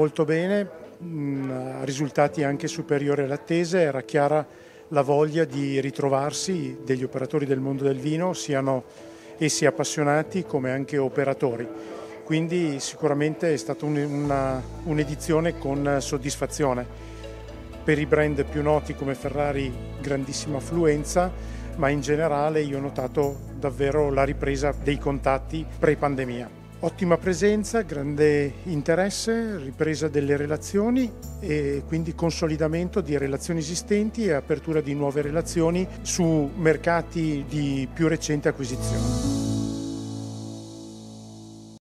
molto bene, risultati anche superiori alle attese. Era chiara la voglia di ritrovarsi degli operatori del mondo del vino, siano essi appassionati come anche operatori. Quindi sicuramente è stata un'edizione con soddisfazione. Per i brand più noti come Ferrari grandissima affluenza, ma in generale io ho notato davvero la ripresa dei contatti pre-pandemia. Ottima presenza, grande interesse, ripresa delle relazioni e quindi consolidamento di relazioni esistenti e apertura di nuove relazioni su mercati di più recente acquisizione.